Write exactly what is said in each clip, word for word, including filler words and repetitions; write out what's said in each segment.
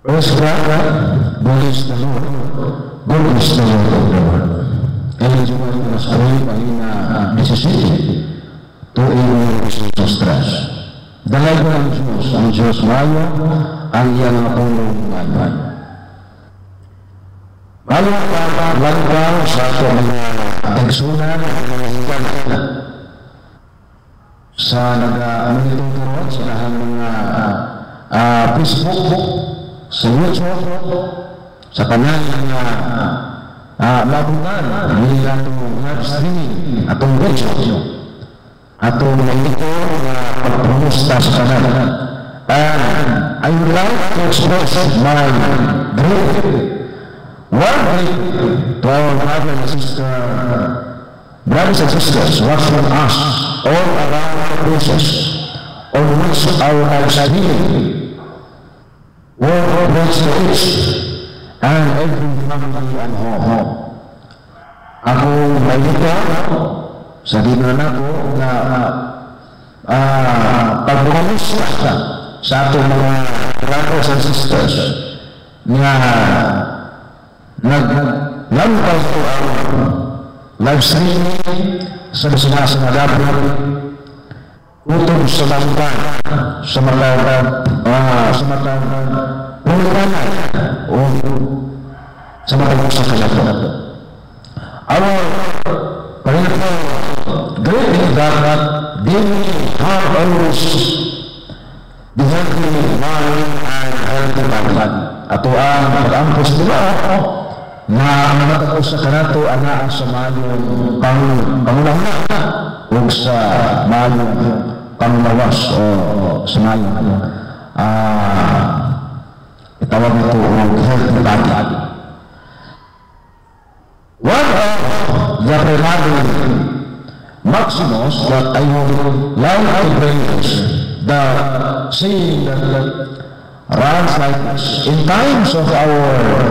Praise God, bless the Lord, God is the Lord of the world. Kaya juga mas awal pahina disisiti to iwan Kristus Tras. Dalaga ang Diyos, ang Diyos Maya, ang iyang apulong ngayon. Malang lang sa ito mga tegsunan sa nag-ano itong karoon sa lahat mga uh, Facebook, sa YouTube, sa kanal mga uh, labunan, hindi atong live streaming, atong video, atong nalito na pagpromusta sa kanal. And I would like to express my great welcome to our brothers and sisters, brothers and sisters watching us all around the places on which our lives are living. World next to each and every family and home. Ako malita sa dinan ako na uh, pagbukamusta sa atong mga brothers and sisters na naglampal ko ang live streaming sa sinasanagabot utong sa lamban sa mga uh, sa mga pulutan o sa mga sa kalapot. Our parental great is that they have always the healthy mind and healthy body. Ato ang pag-ampos nila na matapos sa kanato ana sa mayong pangunahan o sa mayong panglawas o sa mayong ah itawag nito o healthy body. One of the primary maxims that I would like to bring is the saying that runs like this. In times of our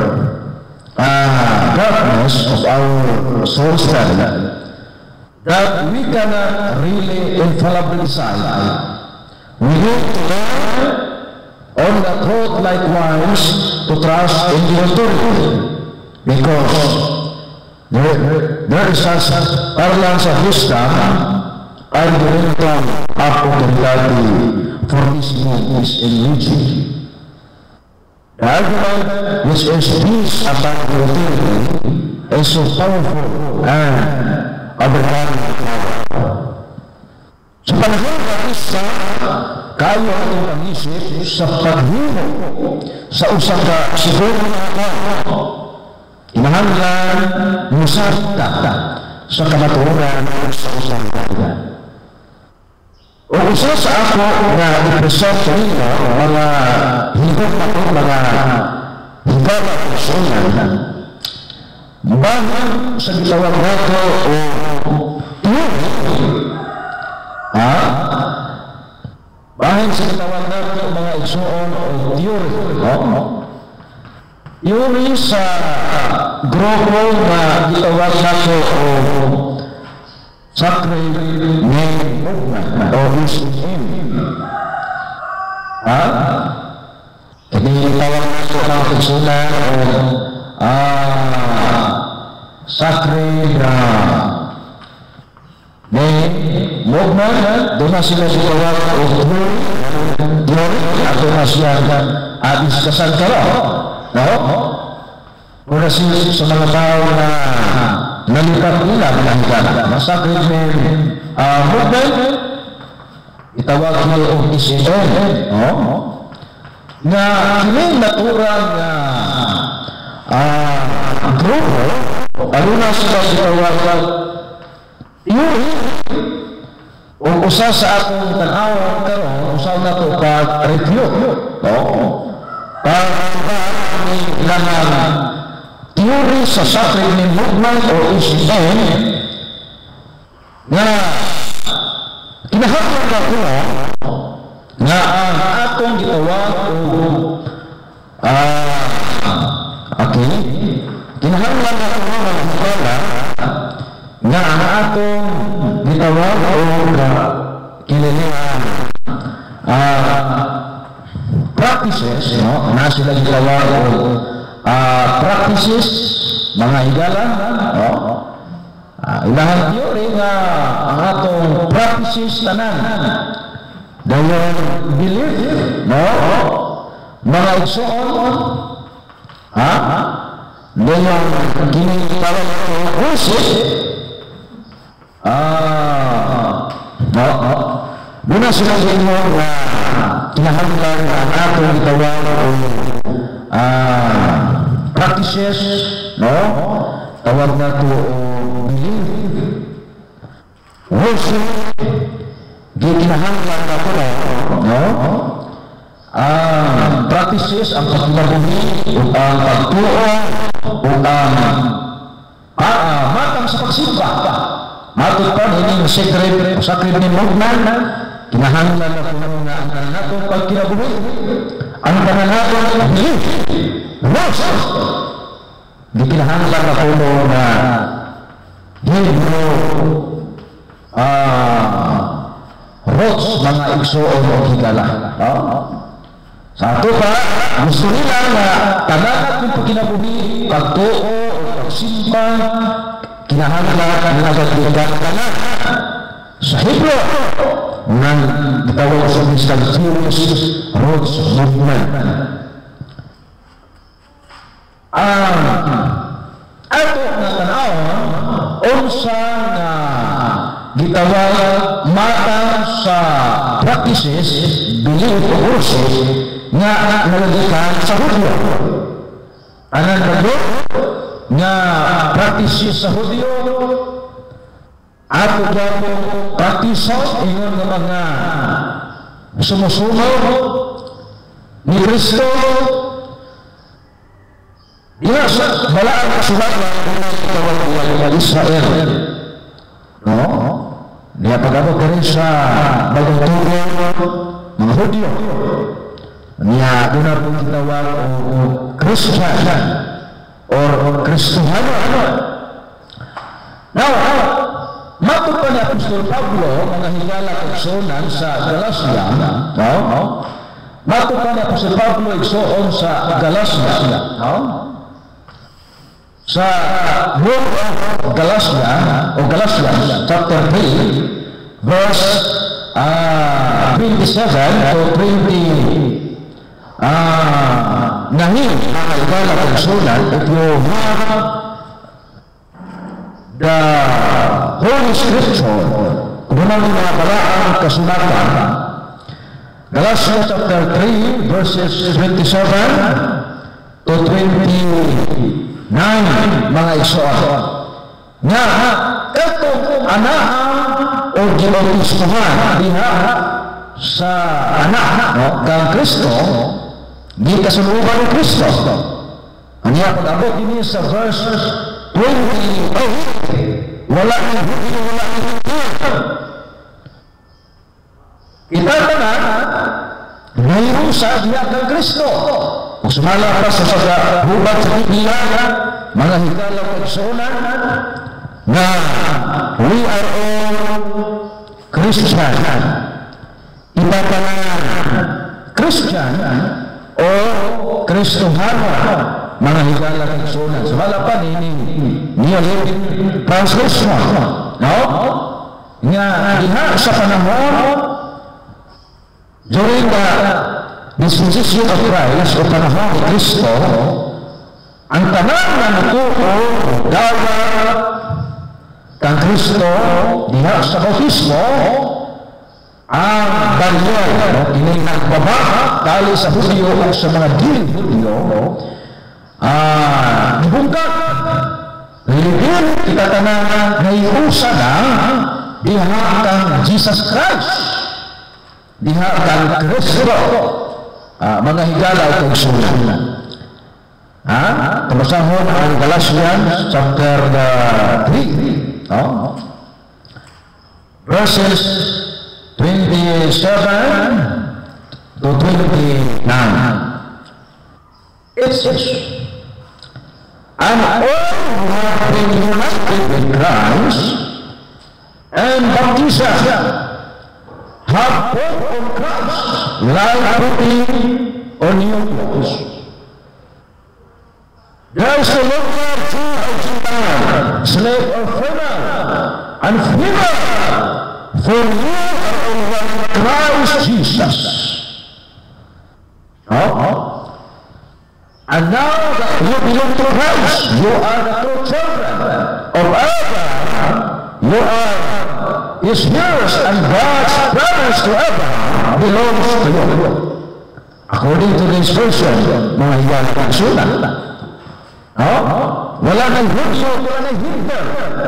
uh, darkness, of our soul struggle, that we cannot really infallibly decide. We need to learn on the truth likewise to trust in the authority. Because there, there is such parlance of wisdom and the income of authority for this movement in religion. The argument which is peace about the authority is so powerful and overwhelming power. Sa panahon ng isa, kayo ang pag-isip sa paghibo sa usang ka siguro na ako. Inahanglan musarta sa kamaturan sa usang kaya. O isa sa ako na i-present sa inyo mga higit na ito, mga higit na personal. Bahan sa gilawang nato o theory, ha? Bahan sa gilawang nato mga igsuon o theory, no? Theory sa grupo na gilawang nato o sacred name movement or his name. Ha? Hindi tawag na ito ng personal o ah, sacred uh, name movement. Doon na sila sitawag o theory at doon na siya abis kasangkara. No? Kung na sila sa mga tao na nalipat nila manahigala. Masakit ng uh, movement, itawag nila o isipin, no? Na kining naturang na uh, grupo, ano na sila itawag theory, o usa sa atong tanawan karon, usa na ito pag-review, no? Pag-ilangan theory sa sacred name movement o isipin na kinahanglan ako na ang atong gitawag o ah okay kinahanglan ako na magpala na ang atong gitawag o kinilihan ah practices theories, no? Na sila gitawag uh, practices, mga higala, no? Uh, ilahang theory nga ang atong practices tanan dayon belief, no? Mga igsoon, ha? Dayon ginitawag ko worship, ah, no? Muna sila sa inyo na kinahanglan ang atong gitawag ah, practices, no? Tawag na ito belief, worship, gikinahanglan na ito, no? Ang practices, ang pagkinabuhi, ang pagtuo, ang ah, matang sa pagsimba. Matut pa, hindi yung secret, sakrit ni movement, kinahanglan na kung nga ang tanan nato pagkinabuhi, ang tanan nato belief, worship. Di kinahanglan na kung na Hebrew ah, roots, mga igsoon o higala. Sa ato pa, gusto nila na tanan kung pagkinabuhi, pagtuo o pagsimba, kinahanglan na nagagdagan tanan. Sa Hebrew, nang gitawag sa mysterious roots movement. Ang ato na tanaw, unsa na gitawag mata sa practices, belief o worship nga nalagyan sa Hudyo. Anong bago nga practices sa Hudyo, ato gawang practices ingon nga mga sumusunod ni Kristo. Diya sa balaan kasulat ng tawag Israel, no? Diya pag-abot ka rin sa bagong tubo mga Hudyo. Niya doon na pong tawag o Christian or Kristohano. Now, matod pa ni Apostol Pablo, mga higala kagsunan sa Galacia, no? Matod pa ni Apostol Pablo igsoon sa Galacia, no? Sa book of Galatia o Galatians chapter three verse uh, twenty-seven to twenty uh, nahin mga higala kagsunan, if you have the Holy Scripture, kung ano mga balaang kasunatan, Galatians chapter three verses twenty-seven to twenty-nine, mga igsoon. Nga, itong anak o ginautustuhan diha sa anak no, kang Kristo, di kasuluban ng Kristo. Ang iya pag-abot din sa verse twenty-eight, wala ng Hudyo, wala ng Hudyo. Itatanan, ngayon sa diya kang Kristo. Kung sumala pa sa pag-hubad sa Biblia, mga higala kagsunan, na we are all Christian. Itatanan, Christian o Kristohano, mga higala kagsunan. Sumala pa ni Neolithic translation, no? Nga diha sa panahon during the disposition of Christ o panahon ni Kristo, ang tanan na natuto dawa kang Kristo diha sa bautismo, ang banyo no, kini nagbaba dali sa Hudyo o sa mga dili Hudyo, ah, nibungkat libin kita tanan naiusa na diha kang Jesus Christ, diha kang Kristo. Ah, mga higala o kagsunan. Ha? Tumasahon ang Galatians chapter three, no? Verses twenty-seven to twenty-nine. It says, and all who have been united with Christ and baptized have put on Christ, like putting or new clothes. There is no longer Jew or Gentile, slave or female, and female, for you are in one Christ Jesus. Oh? And now that you belong to Christ, you are the true children of Abraham. You are his heirs, and God's promise to Abraham belongs to you. According to this version, mga hiyan ang sulat. Oh? Wala ng Hudyo, wala ng Hitler.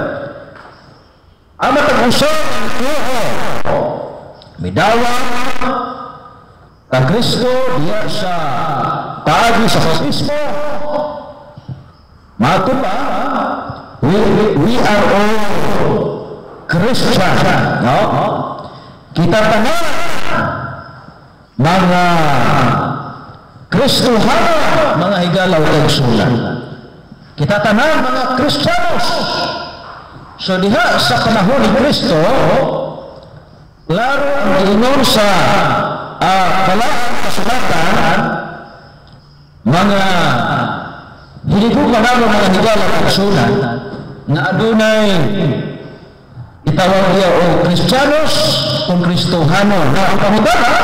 Ang matag-usap ang tuho. Midawa ka Kristo diya sa taagi sa bautismo. Mato ba? We, we are all Christian. No? Kita tanan mga Kristohano, mga higalaw kay sulat. Kita tanan mga Kristiyanos. So diha sa panahon ni Kristo, laro ang giingon sa uh, kalaan kasulatan, mga hiligo manalo mga higalaw kay sulat na adunay itawag niya o Kristiyanos o Kristohano. Na ang pamudara,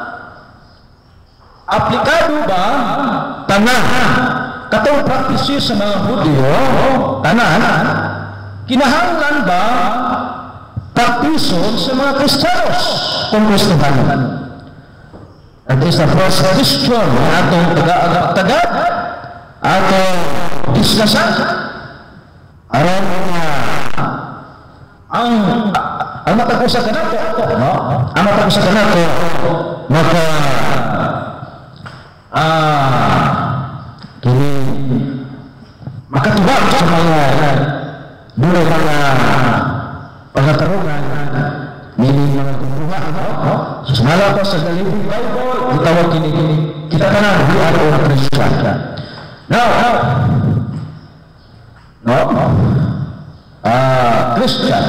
aplikado ba tanan katong practices sa mga Hudyo, tanan kinahanglan ba practiceon sa mga Kristiyanos kung Kristohano? That is the first question na atong taga-tagad atong disnasan aron nga ang ang matag-usa kanato, no? Ang matag-usa kanato maka ah kini makatubag sa mga dulay mga pagkatarungan nili mga kumuha, no? Sumala ko sa Galibing Bible, itawag kini kita tanan we are all Christian. Now, no, ah Christian.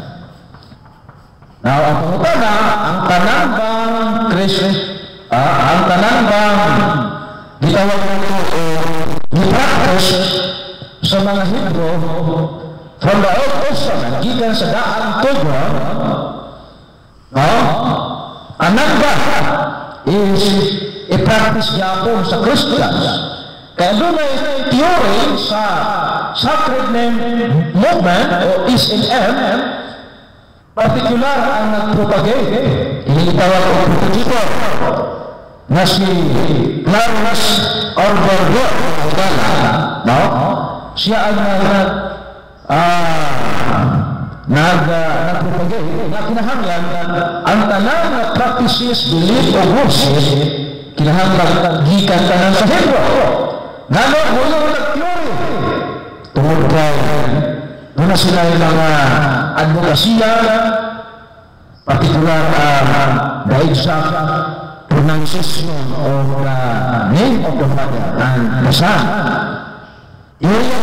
Now, ang pangutana, ang tanan bang Christian, ah, ang tanan bang gitawag mo o ni-practice sa mga Hebrew from the Old Testament, gikan sa daan tugo, no? Anan ba is i-practice yapon sa Christians? Kaya doon ay theory sa Sacred Name Movement o S N M, particular ang nag-propagate, initawag o prototypo na si Clarence Orbergo, no? Siya ang nag ah nag nag-propagate na kinahanglan ang tanan na practices, belief o worship kinahanglan gikan tanan sa Hebrew. Ngano mo yung nag-theory tungod kay muna sila yung mga advokasya, particular uh, the exact pronunciation of the name of the Father and the Son. Yung yung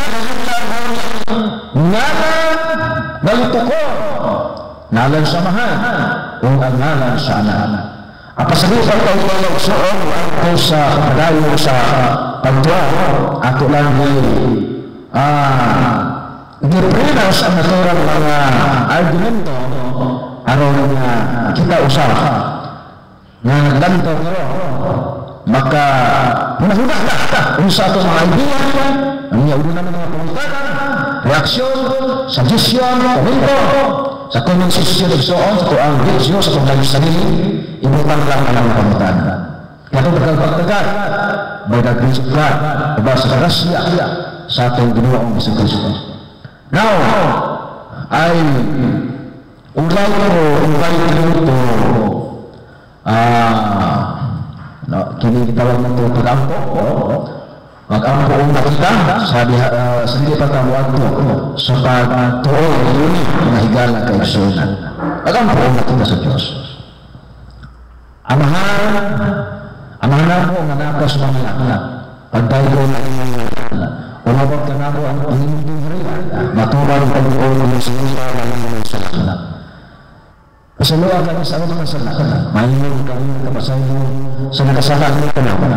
ngalan nalutukon, ngalan samahan, o ang ngalan sa anak. Ang pasagutan ko ang walang soon ako sa kapadayo sa pagtuwa, ato lang yung ah giprenas ang naturang mga argumento aron nga kita usap nga naglantaw nga maka munahuna na kung sa itong mga idea ang yaudo na mga pangutanan, reaksyon, suggestion, komento sa comment section of so on, sa ito ang video, sa itong live sarili, ibutang lang ang mga pangutanan. Kaya itong pagkagpagtagat may nag-visit ka diba sa karasya sa itong ginawaong isang Kristo. Now, I would like to invite you to ah no, kini kitawag na ito pag-ampo, mag-ampo ang nakita sa uh, sa hindi pagkamuan ito sa pag-tuol yun na higala kay Sunan. Mag-ampo ang nakita sa Diyos. Amahan, amahan mo ang anak sa mga anak. Pagdayo na ang umabot ka na mo ang hindi rin matubang pag-uolo ng sinila na lang sa anak. Kasi Nagsaluan kami sa mga sala. Mayroon kami kapasahin mo sa nakasalan mo ka na.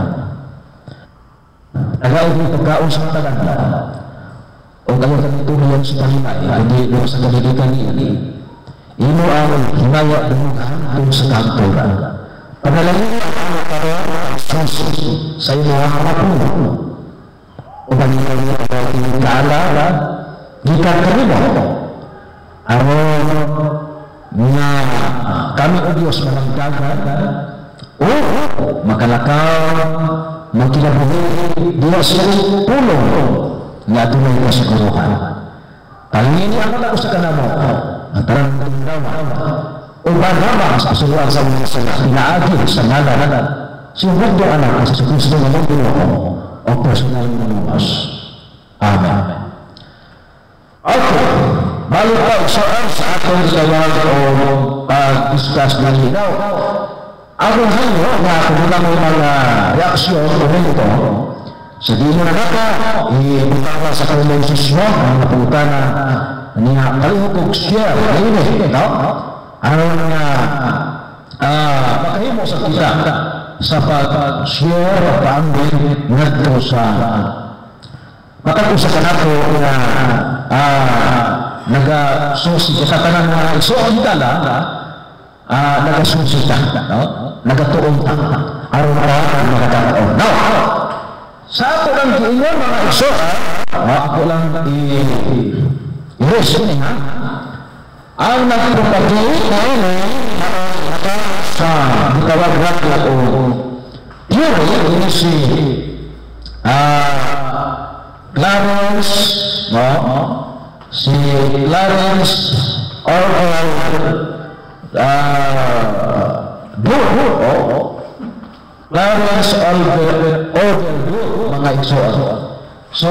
Nagaw mo pagkaon sa tagan. O kayo kami tuloyan sa palimay. Hindi mo sa kalilikan niya. Ino ang hinaya dumugan kung sa kantura. Panalangin ang karoon sa iyo ang kapuno. O kanina niya ang kaalala, gikan kami mo. Ano nga kami o Diyos malangdagan, o makalakaw, magkilabuhi, Diyos ng pulong, nga tunay na siguruhan. Talingin niya ako na ko sa kanamo, ang tarang tindawa, o banama sa kasuluan sa mga sala, pinaagin sa ngalan, siyempre do anak sa Kristo na mga Pinoon o personal na lumas. Amen. Okay, balik po sa sa atong sawag o pag-discuss ng hinaw. Ako hanyo na kumulang mga reaksyon o ito, sa di mo na naka, ibutang sa kalumoses mo, ang napunta na niya kalihukog siya, ayun eh, no? Ano nga, ah, makahimo sa kita sa pag-share, pag-ambing, nagto sa makakusa ka na po na ah, nag-susi ka sa tanan na isuon ka lang, ah, nag-susi ka, no? Nag-tuong ka, araw-araw ang makakataon. No! Sa ako lang kiingon mga iso, ah, ako lang i-resume niya, ang nagpapagay na yun, sa bitawag-rat na o theory, ini si Clarence, no? Si Clarence Orwell Burr, Clarence Orwell Burr, mga igsoon. So,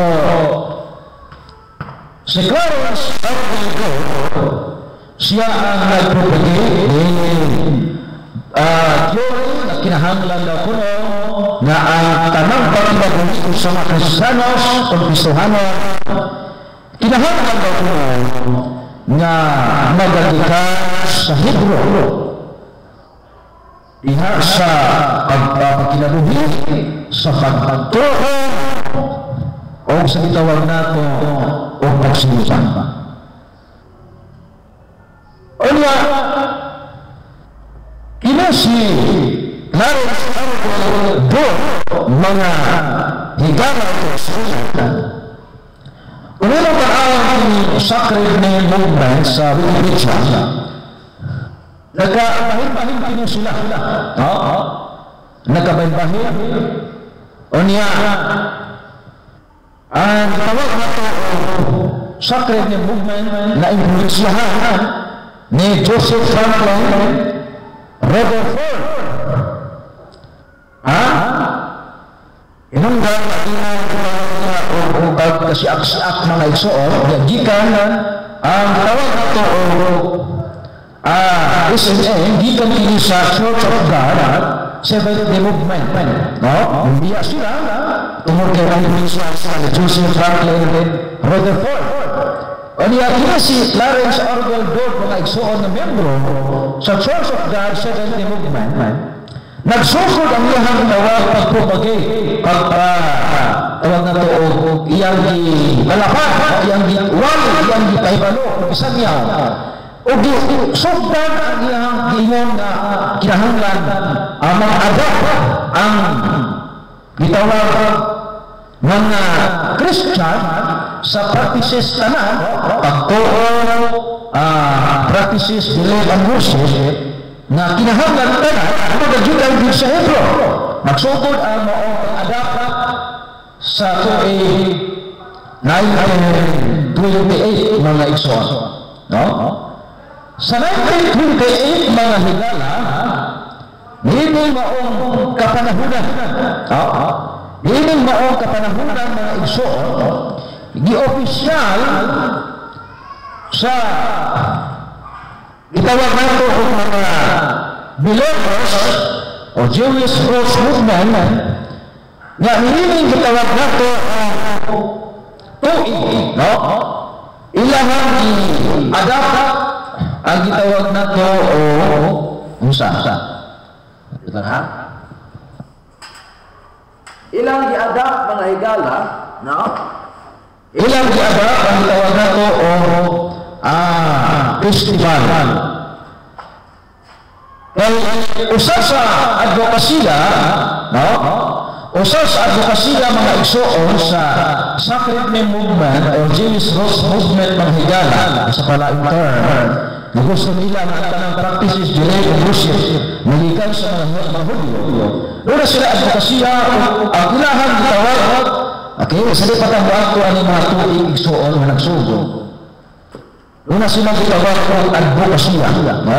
si Clarence Orwell Burr, siya ang nagpapagay Uh, theory na kinahanglan daw kuno na ang tanang pagkakagulito sa mga Kristiyanos o Kristohanon kinahanglan daw kuno na magadikas sa Hebro diha sa pagpapakinabuhi sa pagpagturo o sa itawag nato o pagsimusan o niya ina si Clarence Orwell Burr mga higala ito sa unang pag-awang sacred name movement sa Wikipedia nagkabahin-bahin kino sila oo nagkabahin-bahin o niya ang tawag na ito sacred name movement na influensyahan ni Joseph Franklin Rutherford. Ha? Inunggan o pagkasiak-siak mga igsoon, gikan ang tawag na ito o S N A, gikan kini sa Church of God, Seventh-day Movement. No? Biya sila, tungkol kay Joseph Franklin Rutherford. O niya, kina si Clarence Orwell Burr, mga igsoon na membro sa Church of God, Seventh-day Movement, nagsukod ang iyang tawag pagpupagay, pagpatawag na ito, iyang di-alapat, iyang di-wali, iyang di-paibalo, o isang niya, o di-sugdan ang iyang ingon na kinahanglan, ang mga adak, ang gitawag mga Christian sa practices tanan, pagtuo, uh, practices, belief, and worship, na kinahanglan tanan, ano nagjutan din sa Hebro. Nagsugod ang maong adapt sa tuig nineteen twenty-eight, mga igsoon. No? Sa nineteen twenty-eight, mga higala, hindi maong kapanahunan. Oo. Hindi maong kapanahunan mga igsoon, gi-opisyal sa itawag nato o mga believers o Jewish Roots Movement nga hiling gitawag nato tuig, no? Ilahang i-adapt ang gitawag na to o unsa sa ito ha ilang giadapt mga higala no ilang giadapt ang gitawag na to o ah festival kay usa sa advokasya no usa sa advokasya mga igsoon sa Sacred Name Movement o James Ross Movement mga higala sa palaing term na gusto nila na ang tanang practices delay and worship nalikan sa mga mga Hudyo doon sila advokasya ang ilahang gitawag okay sa patangguan ko ang mga tuig igsoon na nagsugo doon sila gitawag ang advokasya no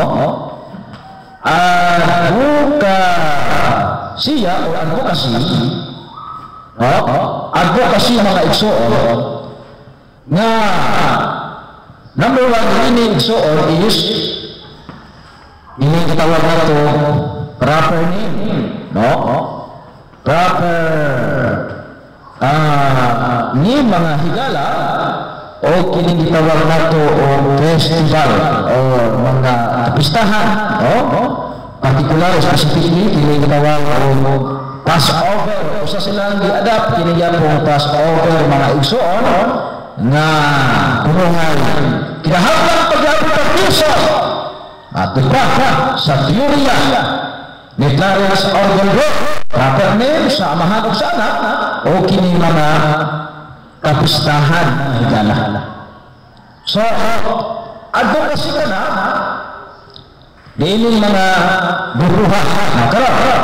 advokasya o advocacy no advocacy mga igsoon nga number one ini igsoon is ini katawag na to proper name no proper ah ni mga higala o kini gitawag na to o festival o mga pistahan no particular specifically kini gitawag o Passover usa silang gi-adapt kini gyapon Passover mga igsoon nga punuhan kinahanglan pagyapon ta piso at pa sa teorya ni Clarence Orwell proper name sa amahan ug sa anak o kini mga kapistahan higala so advocacy ka na diining mga buruhan nakara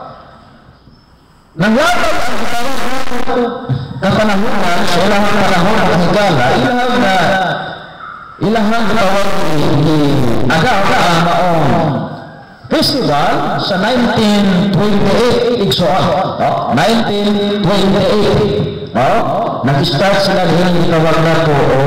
nangyatag ang gitawag kapanahunan sa ilang panahon ng higala ilang na ilang gitawag ni agaw ang maong festival sa nineteen twenty-eight igsoon nineteen twenty-eight no nag-start sila din gitawag na to o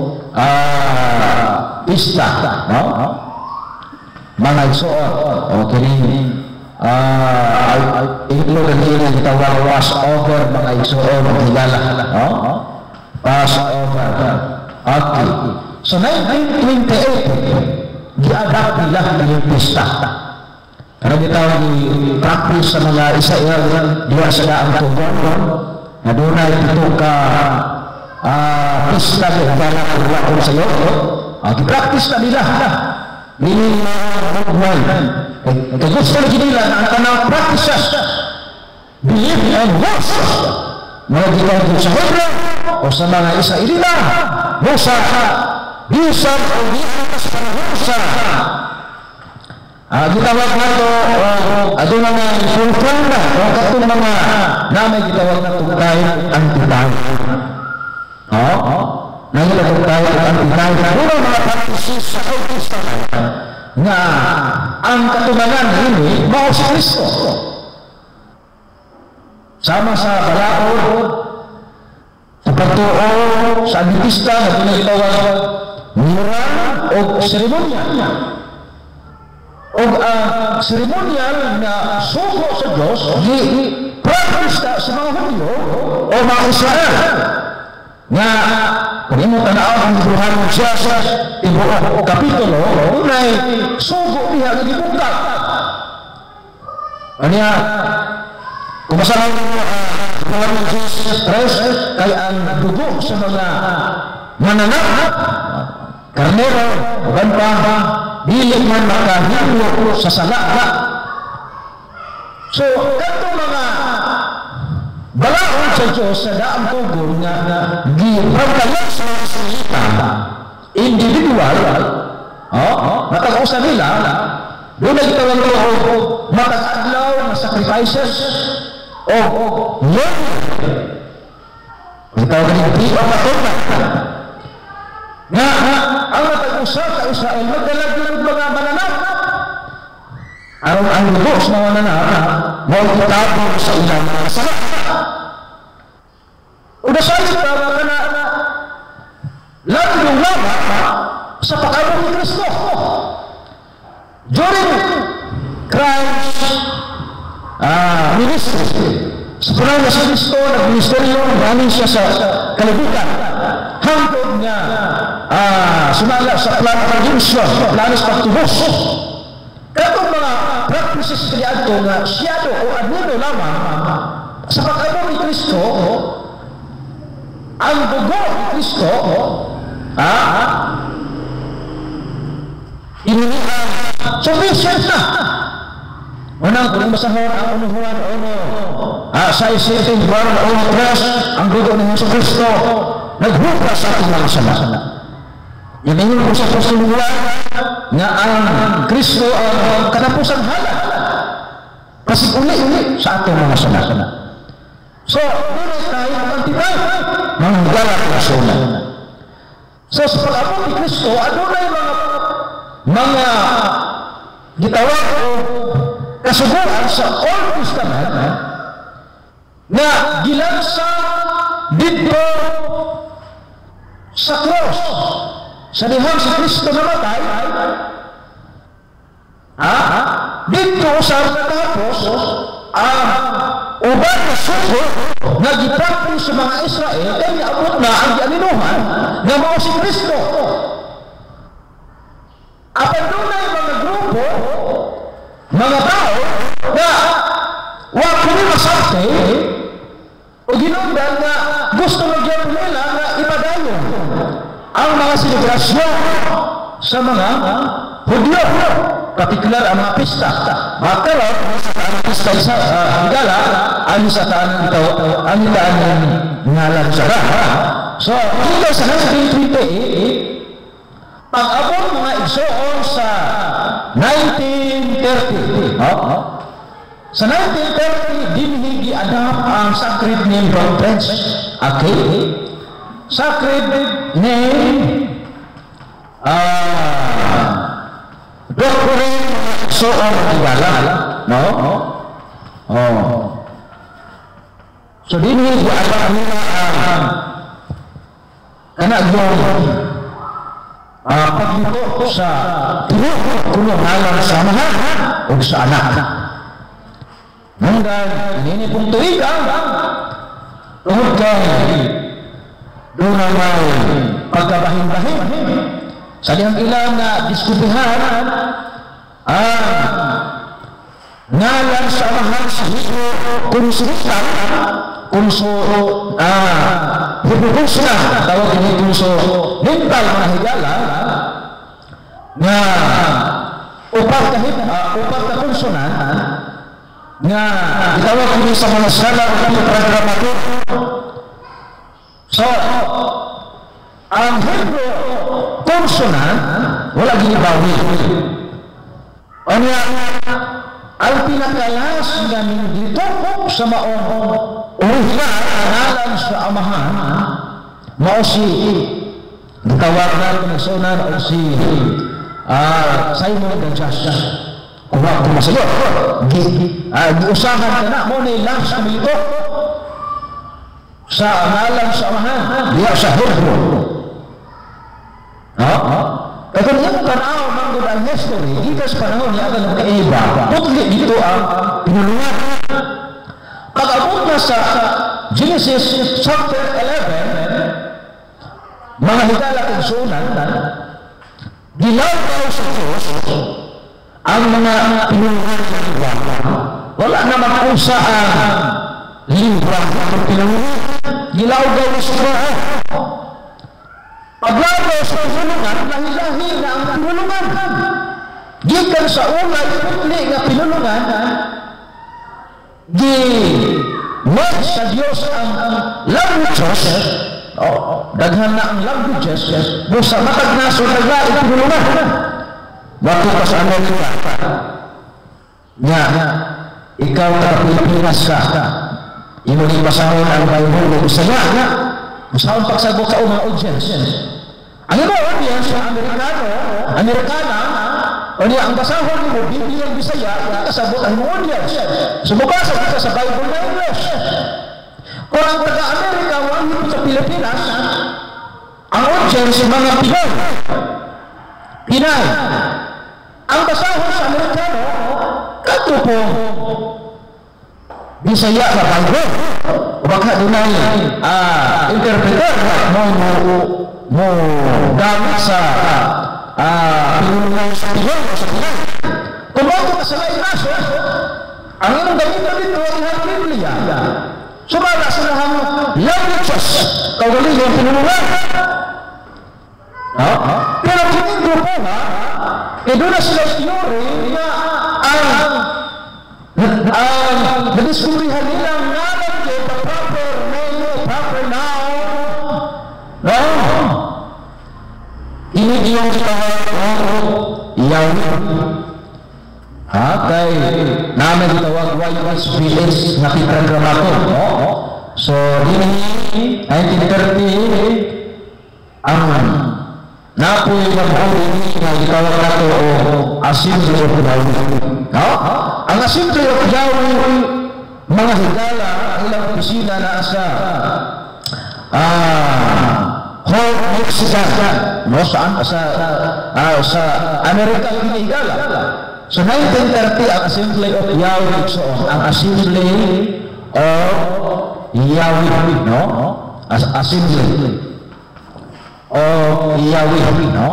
ah pista no mga igsoon o kini ah ilo kan kini gitawag Passover mga igsoon higala no Passover okay so nineteen twenty-eight gi-adapt nila yung pista pero gitawag ni practice sa mga Israel diwa sa daang tugon na doon ay ito ka ah pista sa higala kung sa iyo gi-practice na nila meaning buhay kaya gusto na nila na ang kanang practices believe and worship mga gitawag sa Hebrew o sa mga Israelita Musa bisan o bisan sa Musa gitawag na ito ado na nga fulfill na o katong mga namay gitawag na tugtay ang titay o nangila tugtay ang titay na mga practices sa Old Testament nga ang katunagan ini mao si Kristo sama sa balaod sa pagtuo sa adventista na ginagitawag mira o seremonya o ang seremonyal na sugo sa Diyos di practice sa mga Hudyo o mga Israel nga kung imo tanaw ang buhan mo siya sa tibuok kapitulo unay sugo niya nga gibukat aniya kung masalang mo buhan mo Jesus Christ kay ang dugo sa mga mananap karnero uban pa dili man makahilo sa sala so kato mga balaod sa Diyos sa daang tugon nga gipagkalat sa mga salita individual oh, matag-usa nila doon na gitawag ko matag-adlaw na sacrifices o yun gitawag ni di o matuna nga ang matag-usa sa Israel magdalag yung mga mananap araw ang lugo sa mga mananap mau kitabog sa ilang mga salat udah salit para kana lahat yung lama sa pagkabang ni Kristo during Christ ah, ministry sa panahon na si Kristo nag-ministeryo galing siya sa kalibutan hangtod nga ah, sumala sa plan of redemption, planos pagtubos. Katong mga practices kaya ito nga siyado o anuno lamang sa pag-amo ni Kristo, ang dugo ni Kristo, ah, inihan, sufficient na. Unang kung masahon ang unuhuan o no, ah, sa isipin baron o tres, ang dugo ni Hesus Kristo, naghugas sa ating mga sana. Iningin ko sa kasulungan na ang Kristo ang katapusan hala. Kasi uli-uli sa ating mga sana. So, doon tayo ang tibay, mga higala at kasuna. So, sa pag-abot ni Kristo, ano na yung mga mga gitawag o kasubuan sa Old Testament na gilansa dito sa cross. Sa dihang si Kristo namatay, ah, dito sa natapos ang uban na suko na giprakti sa mga Israel ay niabot na ang gianinuhan na mga si Kristo. Apan doon na yung mga grupo, mga tao na wag kami masakte o ginundan na gusto nagyan nila na ipadayon ang mga selebrasyon sa mga Hudyo, partikular ang mga pista. Makaroon sa tanang pista sa higala, ano sa tanang ito, ano daan ng ngalan sa raha. So, dito sa nineteen twenty-eight, pag-abot mga igsoon sa nineteen thirty. Oh, sa nineteen thirty, dinhigi adap ang sacred name from French. Okay? Sacred name ah doctrine so on higala. No? Oh. So dinhigi adap nila ang anak yung Uh, pagluto sa puno ngalang samahan o sa anak. Hanggang ini pong tuwigan tungkol kay doon na may pagkabahin-bahin sa diyang ilang na diskupihan ang ngalang samahan sa hito kunsurutan kunso ah hububos na tawag ini kunso mental mga higala nga upat kahit uh, upat na konsonan nga itawag ini sa mga sala o programa ko. So ang Hebrew konsonan wala ginibawi o niya ang pinakalas namin dito sa maong original pangalan sa amahan mao si tawag na pinagsunan o si uh, Simon the Just. Kung ako masagot giusahan ka na mo na ilang sa milito sa pangalan sa amahan diya sa Hebrew. Ha? Kaya yung tanaw ng good ang history dito sa panahon niya akan nagkaiba putli dito ang pinulungan. Pag-abot na sa Genesis chapter eleven, mga higala kong sunan, gilaw daw sa Diyos ang mga pinulungan ng libra. Wala naman kung saan libra ng pinulungan. Gilaw daw sa Diyos. Paglaro sa pinulungan, lahi-lahi na ang pinulungan. Gikan sa ulay, putli na pinulungan, di wag sa Diyos ang languages, oh, daghan na ang languages, busa matag na so naglaing pinulungan. Bato ka sa Amerika, nga, ikaw na Pilipinas ka, imuling pasahon ang Bible, gusto niya, nga, masahon pagsabot sa mga audience. Ang iba audience, Amerikano, Amerikana, o niya, ang basahon mo, Biblia Bisaya, kasabot ang mga audience. Sumubasa ka sa Bible na English. Kung ang taga-Amerika, wala sa Pilipinas, ang audience, mga Pinoy. Pinay. Ang basahon sa Amerikano, kato po, Bisaya na Bible. O baka doon ay uh, interpreter, mo mo mo gamit sa pinulungan sa tiyon o sa tiyan. Kung bago ka sa lain naso, ang inong gamitan dito ang ihang Biblia. Sumala sila ang languages, kawali yung pinulungan. No? Pero kung grupo na, eh doon na sila theory na ang ang nadiskubrihan nilang nalang yung proper name, proper noun. No? Ini yung tawag Yahweh. Ha? Kay namin tawag Y S B S na kiprogramaton. No? So, ini nineteen thirty ang napoy ng huli na itawag nato o Assembly of Yahweh. No? Ang Assembly of Yahweh, mga higala, ang ilang opisina na sa ah, Hall Mexican, no? Saan? Sa, ah, sa Amerika yung higala. So, nineteen thirty, ang Assembly of Yahweh, so, ang Assembly of Yahweh, no? As Assembly o Yahweh, no?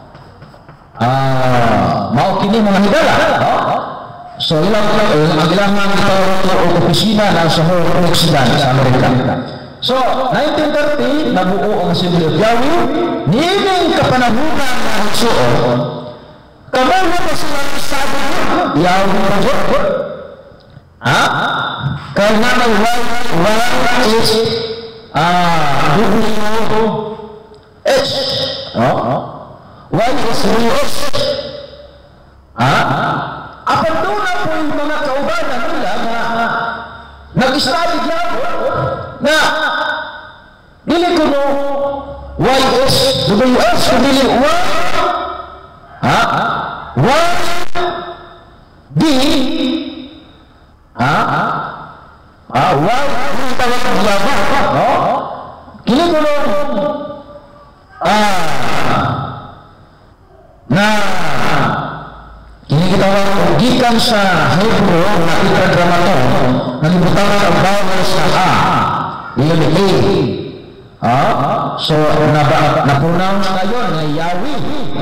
Ah, mao kini mga higala, no? So ilang ang ilang mga opisina na sa Hall Mexican sa Amerika. So nineteen thirty nabuo ang Assembly of Yahweh, nining kapanahunan na higsuon. Kamao pa sila sabi Yahweh. Ha? Kaya nga may one is ah W H. Oh, why is H? Ha? Apan doon na po yung mga kaubanan nila na nag-study dyan na dili ko no Y S W S dili Y ha? Y D ha? Ah, Y yung tawag ng laba, no? Dili ko no ah na ini kita gikan sa Hebrew na ikadramaton nalibutan ang bawal sa A dili A ah so na-pronounce ngayon na Yahweh.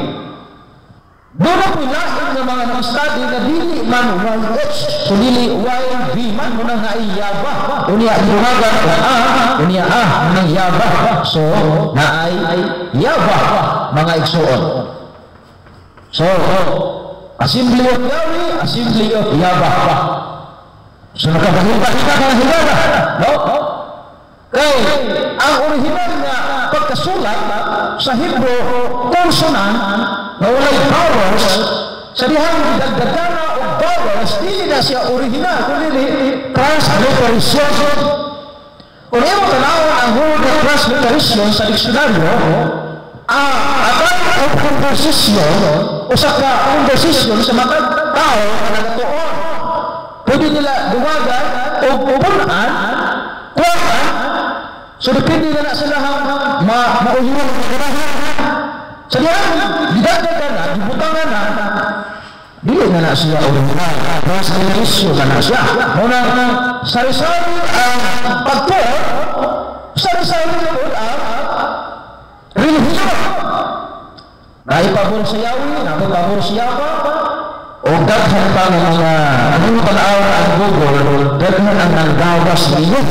Doon po lahat ng mga nag-study na dili man Y H so dili Y V man muna nga ay Yaba unya idumagan A unya A ng Yaba so na ay Yaba mga igsuon. So Assembly of Yahweh, Assembly of Yaba. So nakabahita-hita ka na higala, no? Kay ang original na pagkasulat sa Hebrew consonant na walay vowels sa dihang dagdagana o vowels dili na siya original kundi transliteration. Kung imo tanawon ang word na transliteration sa diksyonaryo, ah atay ang composition o sa composition sa mga tao na nagatuon pwede nila duwagan o ubunan kuwakan so depende na na sila ma-mauhiwan ng kaganahan sa diyan didagdagan na dibutangan na dili na na siya original translation na na siya muna sari-sari ang pagtuo sari-sari na po ang religion na ipabor sa Yahweh, na ipabor sa Yahweh o daghan pa ng mga anong panaawa ang Google daghan ang nanggawas niyo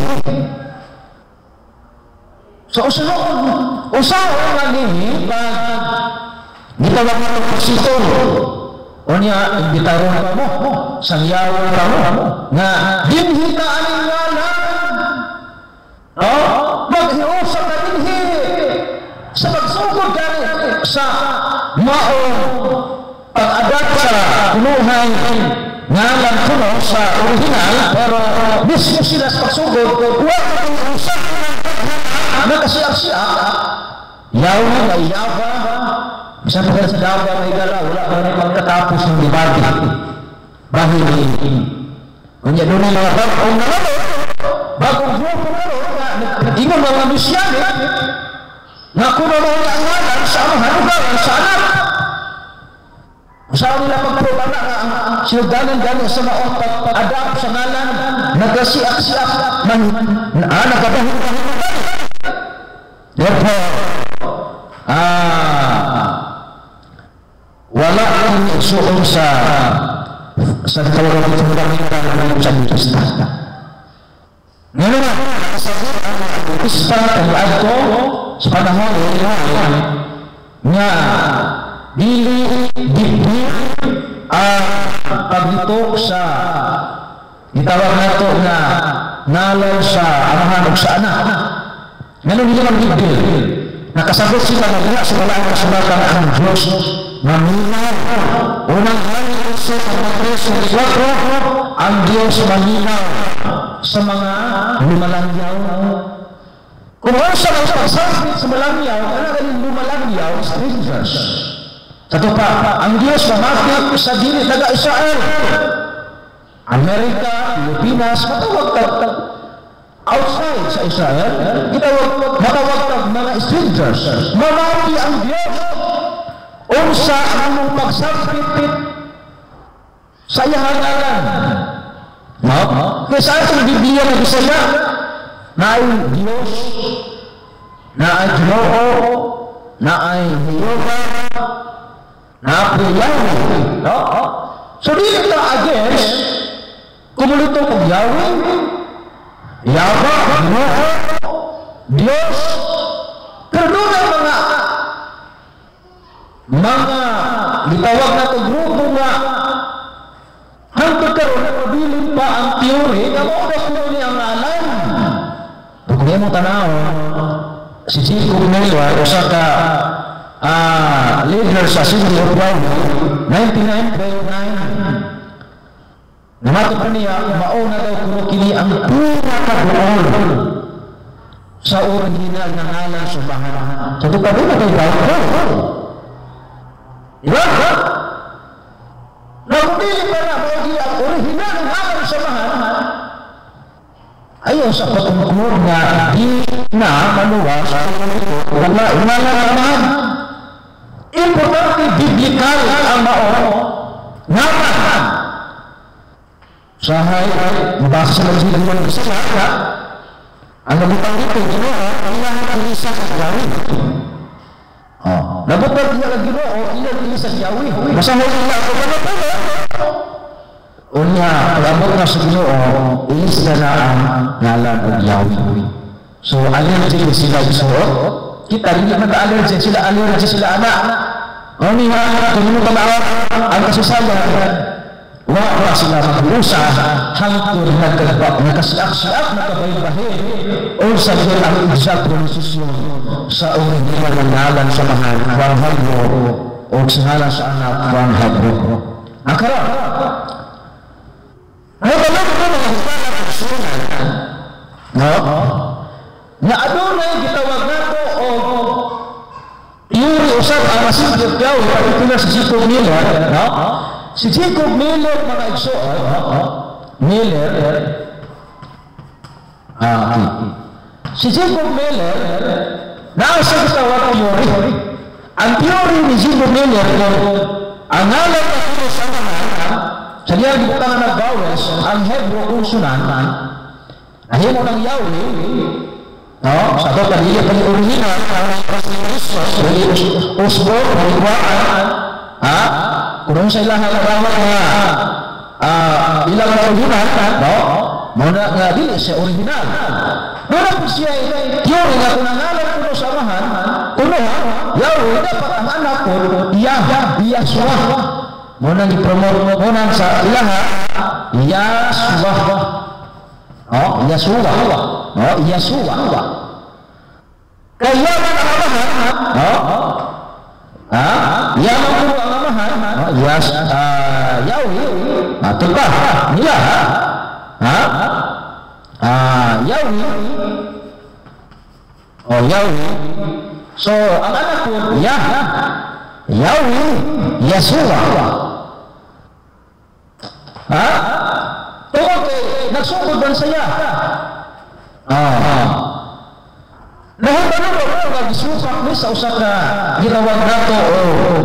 so usahaw usahaw nga nihi pag gitawag na itong pasitol o niya imbitaron pa mo sang Yahweh pa mo nga dinhitaan ang ngalan o maghiusap na dinhi sa pagsugod gani sa mao pag-adat sa kunuhan ngalan kuno sa original pero mismo sila sa pagsugod huwag na usap na kasiyap-siyap Yahweh na Yahweh bisa pa sa Yahweh na igala wala pa na magkatapos ng debate bahil kunya doon yung mga bagong na lalo bagong grupo na lalo ingon mga misyan na kuno na ang ngalan sa mga lugar sa anak usaha nila pagpapala ang sinudanan gano'n sa maong pag-adapt sa ngalan nagasiak-siak nagkabahing-bahing therefore suon sa sa tawag ng fundamental ng Adventista. Ngayon na, nakasagot ang Adventista ang lahat ko sa panahon nga dili dili ang paghitok sa itawag na ito na nalaw sa amahan o sa anak. Ngayon hindi naman dibdil. Nakasagot sila na wala sa walang kasulatan ang Diyos na minaw. Unang hangin sa mga preso ni Quatro, ang Diyos maminaw sa mga lumalangyaw. Kung ano sa mga pagsasabit sa malangyaw, ano galing lumalangyaw, strangers. Sato pa, ang Diyos mamakit sa dili taga-Israel. Amerika, Pilipinas, matawag ka outside sa Israel, kitawag, matawag ka mga strangers. Mamaki ang Diyos. Unsa ang mong pagsasabit sa ihangalan. No? Kaya sa ating Biblia na Bisaya, na ay Diyos, na ay Ginoo, na ay Jehovah, na ay Yahweh. No? So, dili ka against kumulito kong Yahweh, Yahweh, Ginoo, Diyos, pero doon ang mga mga litawag na ito grupo nga hanggang karoon na mabilin pa ang theory nga mo na kung ini ang alam. Kung hindi mo tanaw, si Jacob Miller, usa ka uh, leader sa City of Yahweh, ninety-nine point nine. Namatod pa niya, mauna daw kuno kini ang pinakabuol sa original na ngalan sa bahan. Sa ito pa rin na kayo daw. Diba? Nagpili pa na kaya ang original ng ngalan sa bahan. Ayaw sa patungkol na di na maluwas wala inalalaman. Importante biblikal ang maon ngalan. Sahay, mabasa lang sila naman sa saka. Ang nabutang dito, Ginoo, ang lahat ng isa sa Yahweh. Oh. Nabutang niya ang Ginoo, ilan ang isa sa Yahweh. Masahay nila ako na pala. Unya, pag-abot na sa Ginoo, ilis na na ang ngalan ng Yahweh. So, allergy sila isuot. Kita, hindi mag-allergy sila, allergy sila anak. O niya, kung mo kamawag ang kasusayan, wala sila mag-usa hangtod nagkasiak-siak nagkabahin-bahin o sa dyan ang exact pronunciation sa original ng ngalan sa mahal Juan Habro o sa ngalan sa anak Juan Habro. Nakara ano ba lang ito mga hukala ng sunan no? Na adunay gitawag na ito o theory usap ang masimplip yaw particular sa Jacob Miller no? Si Jacob Miller, mga igsoon, Miller, ah, okay. Si Jacob Miller, nasa gitawag ang theory. Ang theory ni Jacob Miller, ang ngalan na kino sa naman, sa niya gibutangan ng vowels, ang Hebrew consonant, nahimo ng Yahweh, no? Sa ito, kanila pa yung original, ang Prasinisos, Usbor, Pagwaan, ha? Kung sa ilang halarawat nga uh, ilang na original, no? Muna nga din siya original. Muna po siya theory nga kung nangalan ko sa amahan, kuno, Yahweh, dapat ang anak ko, Yah, Yahshua. Muna i-promote mo, muna sa ilang Yahshua. Oh, Yahshua. Oh, Yahshua. Kaya man ang amahan, no? Ha? Yaman po ang amahan, Yes, uh, Yahweh, ito ba? Nila, ha? Ha? Ah, Yahweh. Oh, Yahweh. So, ang anak po, Yah, Yahweh, Yeshua. Ha? Tungkol kay, nagsugod ba saya? Ah, nahubanon ko ko nagsupak ni sa usa ka gitawag nato o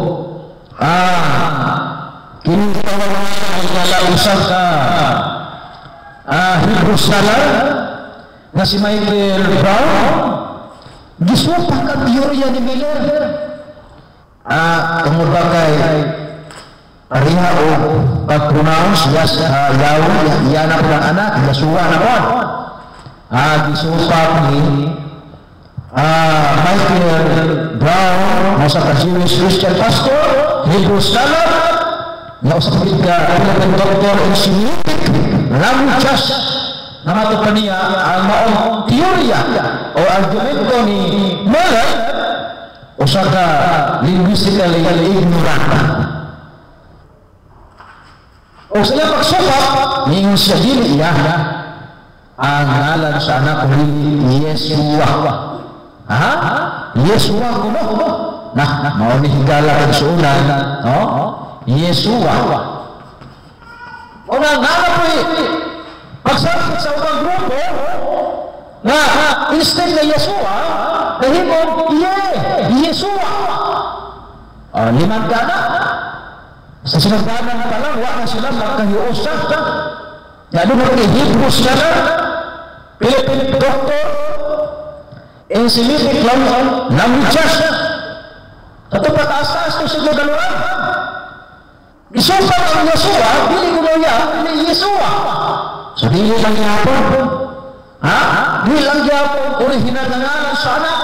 ah kini gitawag nga usa ka ah Hebrew scholar nga si Michael Brown gisupak ka teorya ni Miller ah tungod ba kay ariha o pag-pronounce yas uh, yaw yan na po ng anak Yeshua na po ah gisupak ni ah Michael Brown na sa Jewish Christian pastor Hebrew scholar na usap ka ang doktor in Semitic languages na matupan niya ang maong teorya o argumento ni Muller usa ka linguistically ignorant o sila pagsubak ningon siya dili iya ang ngalan sa anak ko Yeshua ha? Yeshua kuno nah mao ni higala kag suunan no Yeshua o na ngana po pagsabot sa ubang grupo na instead na Yeshua kahimon iye Yeshua uh, liman ka na sa sinagdanan na talang wala sila makahiusap na doon na Hebrew sila na Philippine doctor in Semitic languages ito pataas-taas ito sa galuran isupa ang Yeshua dili ko na yan dili Yeshua so dili lang yapon ha? Dili lang yapon original na ngalan sa anak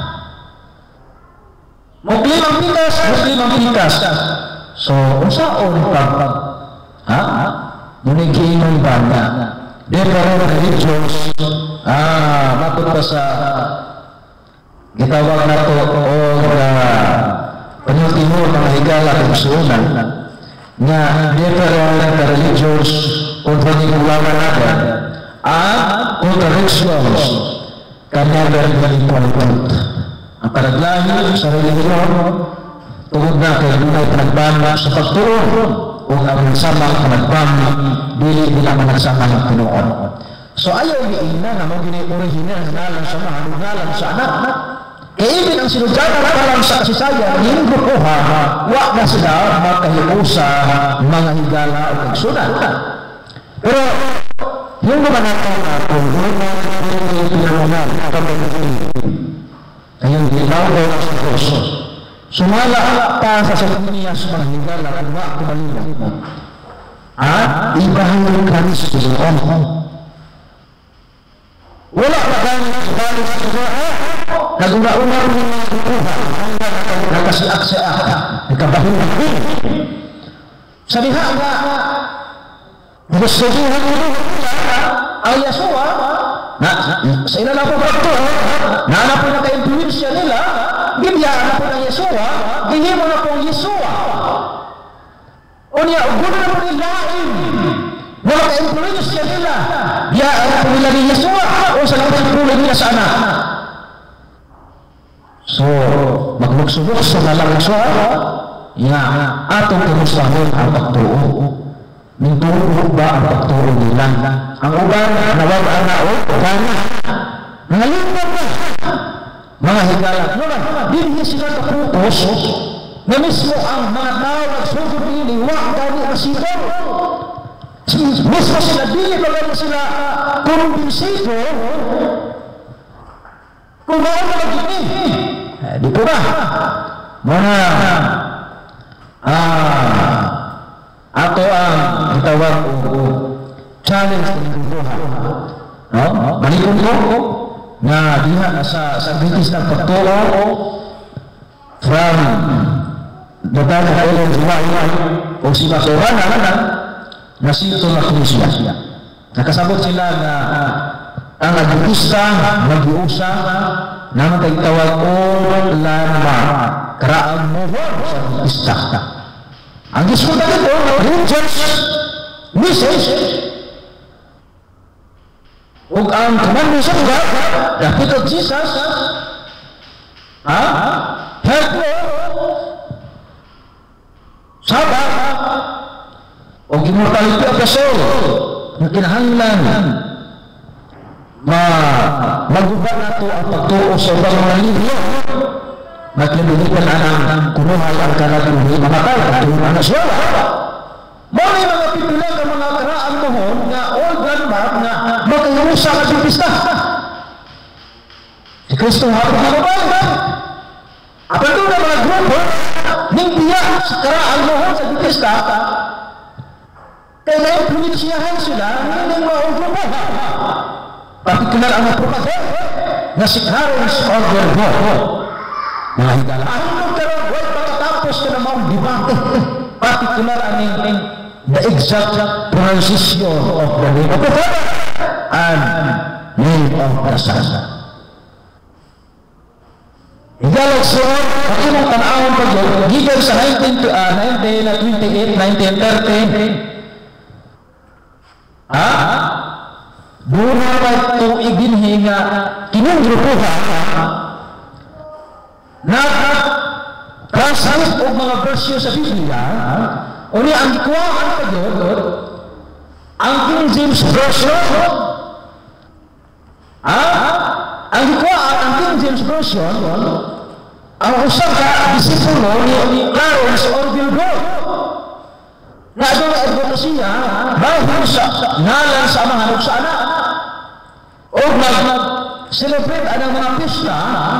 Muslimang pikas Muslimang pikas so usaon pag ha? Ngunit kiinoy banda di karoon religious ah matod pa sa gitawag na to o penyutimur mga higala kung suunan nga di karoon na religious kontradiklawan natin at contradictions kanya very very important ang karaglahi sa religion tungod na kay dunay panagbana sa pagtuon o ang nagsamang panagbana dili nila managsama ng Pinoon so ayaw ni ina na mga gini-original na ngalan sa mga ngalan sa anak kaya ibig ang sinudyanan parang sa kasisaya yung grupuha wa na sila makahiusa mga higala o kagsunan pero yung naman natin ako yung mga pinangunan ayun ilaw daw sa kurso sumala pa sa sakuniya sa mga higala kung wa kumalila at ibahan yung kanis sa Pinoon wala na gano'n sa kanis sa Pinoon naguna-una rin yung mga grupuha nagkasiak-siak nagkabahin ng pin sabiha nga gustuhan mo ang Yeshua na sa ilan po ba ito na na po naka-influensya nila bibiyaan na po ng Yeshua hindi mo na po ang Yeshua o niya ugulo na po nilain na naka-influensya nila biyaan na po nila ni Yeshua o sa lang po nila sa anak so maglugsubok sa nalang Yeshua nga atong tinusahin ang pagtuo ninturo ba ang pagturo nila ang uban nawabaan na o kana nangalingnan na mga higala naman hindi sila kapupos na mismo ang mga tao nagsugod nili wak gani asipon mismo sila dili baga sila kumbinsido kung baka na magiging di ko ba mga ah ato ang itawag o challenge ng bubuha no? Balikon ko na diha sa sa British na pagturo from the time of Ellen White o si Masoran na na sito na Krusya nakasabot sila na ang Adventista nag-iusa na matagtawag o landmark karaang mo sa Adventista ang disputa nito, religious message ug ang commandment sa God, the faith of Jesus, ha? Help mo, Sabbath, ug immortality of the soul, na kinahanglan ma maguba na ito ang pagtuo sa ubang mga libro naglilipan ang kunuhal ang kanabuhi mamatay at tuhan na siya may mga pipilang ang mga karaan mohon na old landmark na magkayusa ka sa pista si Kristo hapon na mabay at ito na mga grupo ning biya sa karaan mo sa Baptista, kaya ngayon pinitsyahan sila, hindi mauglubo. Partikular ang propaganda na si Clarence Orwell. Mga higala, ano magkaroon, well, pagkatapos ka na maong debate, partikular ang the exact pronunciation of the name of the Father and name of the Son. Higalag siya, pakinong tanawang pag-yog, gigan sa nineteen twenty-eight, nineteen thirty, ha? Doon na ba itong ibinhinga, kinong grupo ha, nag-translate o mga versio sa Biblia, o niya, ang ikuhaan pa doon, ang King James Version, ha? Ang ikuhaan, ang King James Version, ang usang ka, disipulo ni Clarence Orwell. Na doon ang advokasya, dahil sa ngalan sa mga hanok sa anak, o nag-celebrate ang mga pista,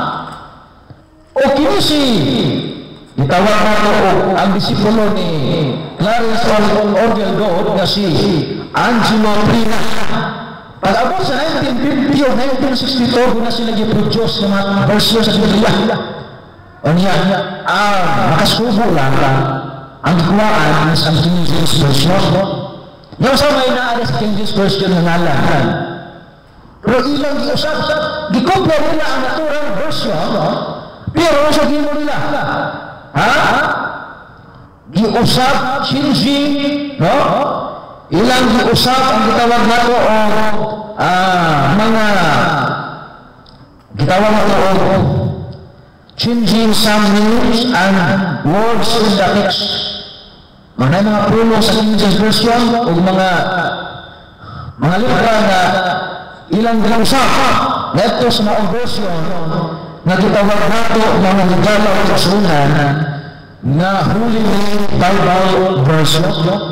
o kinisi, itawag na ito ang disipulo ni Clarence Orwell doon na si Angelo Prina. Pag-abot sa nineteen fifty o nineteen sixty-two, doon na sila i-produce ng mga versio sa Biblia. O niya, ah, makasubo lang ang ikuhaan sa King James Version. Yung sa may naari sa King James Version ng ngalan. Pero ilang giusap, gikopya nila ang naturang version, pero sa gimo nila. Ha? Giusap, Shinji, no? Ilang giusap ang gitawag nato o ah, mga gitawag nato o changing some names and words in the text. Mga mga pruno sa King James Version o mga mga libra na ilang giusap na ito sa mga version na gitawag nato mga ligala o kasunan na Holy Name Bible Version.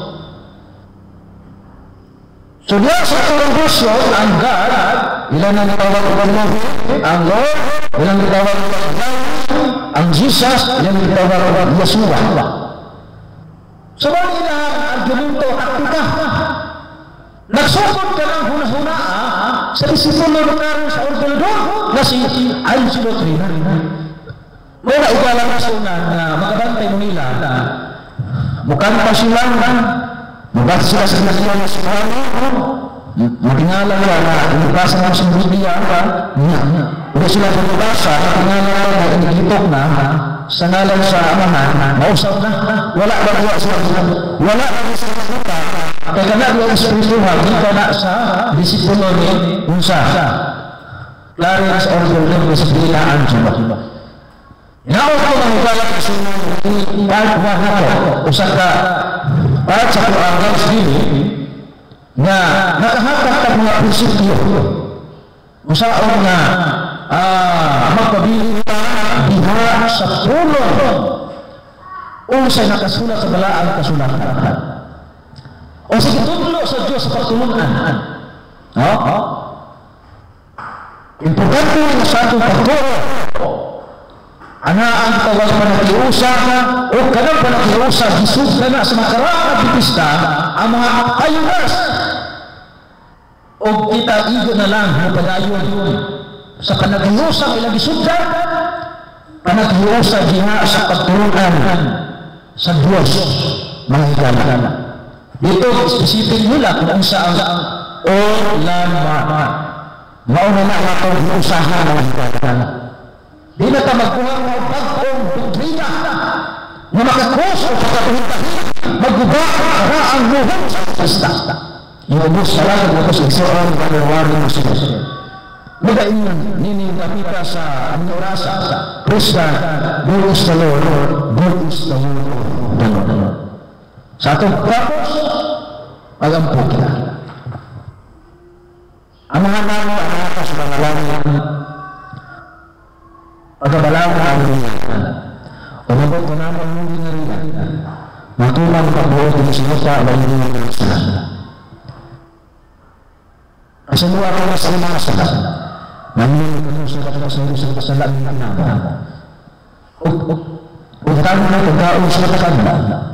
So diya sa turang version, ang God, ilan ang gitawag ng Lord, ang Lord, ilan ang gitawag ng God, ang Jesus, ilan ang gitawag ng Yeshua. So bang ilang argumento at tika, nagsukod ka ng huna-huna sa disipulo ng Clarence Orwell doon na si Angelo Prina. Muna ikalang kasunan na magabantay mo nila na mukhang pa sila na mabat sila sa nasyon na sila matingala nila na inibasa ng sa Biblia hindi sila pagkabasa na tingala nila na inigitok na sa ngalan sa amahan mausap na wala ba nila sila wala ba sila sila kaya na yung spiritual dito na sa disipulo ni Unsa Clarence Orwell sa bilaan siya. Inaot ko ng ugalat sa part one na ito, usap ka part sa Quran sendiri na nakahatak ka mga prinsipyo. Usaon na magpabili ka diha sa pulong unsay nakasulat sa balaang kasulatan. O sige, tulo sa Diyos sa pagtulungan. No? Importante na sa atong pagturo. Ana ang tawag pa nakiusa o kanang pa nakiusa gisud na sa makaraan at Baptista ang mga pioneers. O kita igo na lang na padayon sa panagiusa ilang gisudlan panagiusa diha sa pagtulungan sa Diyos mga higala. Dito, specific nila kung saan o lama. Mauna na itong hiusahan ng higala. Di na ta magkuhang mga bagong doktrina na makakus o pagkatuhintahin magguba para ang luhong sa Krista. Yung ubos sa lang, ubos igsoon, kalawari ng sinas. Magain nini napita sa aming orasa, Krista, God is the Lord, God is the Lord. Sa atong tapos, mag-ampo kita. Ang mga namo, ang mga kasulalang pagkabalaw na ang ringan. O nabot ko naman mong rinarihan. Matulang pagbuot ng sinuta ang ringan ng sila. Kasi luwa ko na sa mga salat. Nangyayari ko sa kapag sa iyo sa kasalaan ng nama. Utang na pagkaon sa takanda.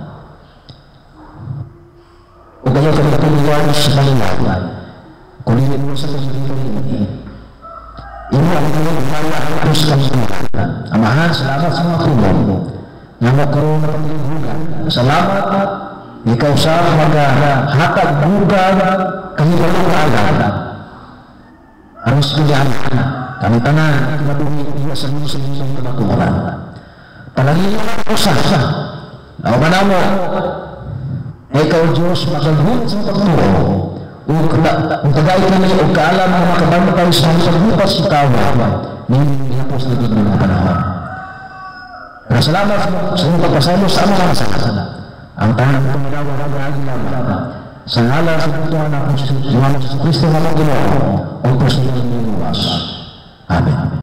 O kaya kanilang sa kanilang. Kulitin mo sa kanilang ini. Ini ang kanilang malakas sa kanilang. Amahan, salamat sa mga tulong na magkaroon na pangilihugan. Salamat at ikaw sa maghatag bugan kami kalungan. Aros kaya kami tanan madumi iya sa mga sa mga kabakuran. Palangin ako sa sa. Ako ba na mo? Ikaw Diyos magagawin sa pagturo. Kung tagay kami o kaalam na makabantay sa mga pagbukas sa kawa, hindi po sa naging mga panahon. Salamat sa mga pagpasalo sa mga kasalanan. Ang tahan ng tumadawa na maraming laban. Sa ngalan sa Tuhan na Kristo, sa Kristo na mga Ginoo, o Kristo na mga Amen.